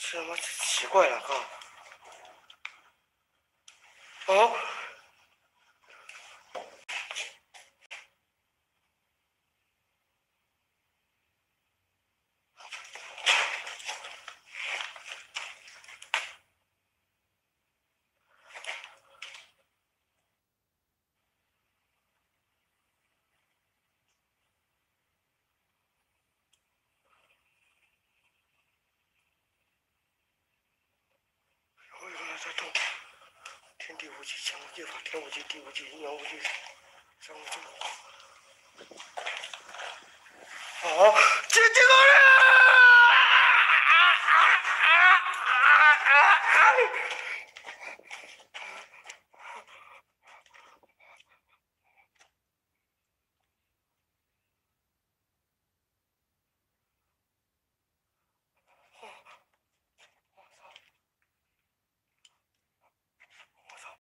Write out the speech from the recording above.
是他妈奇怪了哈。哦。在动，天地无极，强无界法，天无极，地无极，阴阳无极，山无极。哦，这个。